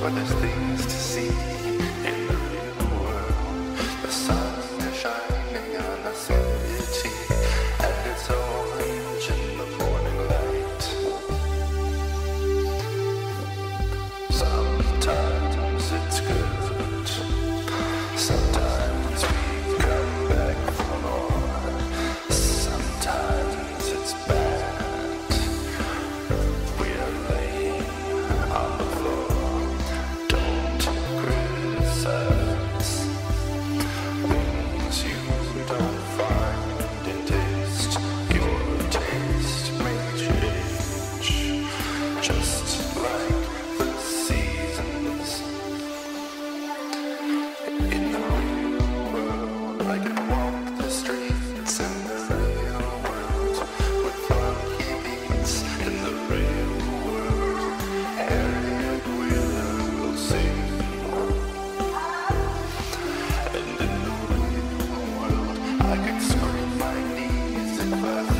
but there's things to see in the real world. The sun is shining on the city, and it's orange in the morning light. Sometimes it's good, sometimes we come back for more, sometimes it's bad. We're laying on the floor, don't criticize things you don't find in taste. Your taste may change, just like the seasons. In the real world, I can walk the streets in the real world with funky beats. In the real world, Harriet will sing. And in the real world, I can scrape my knees if I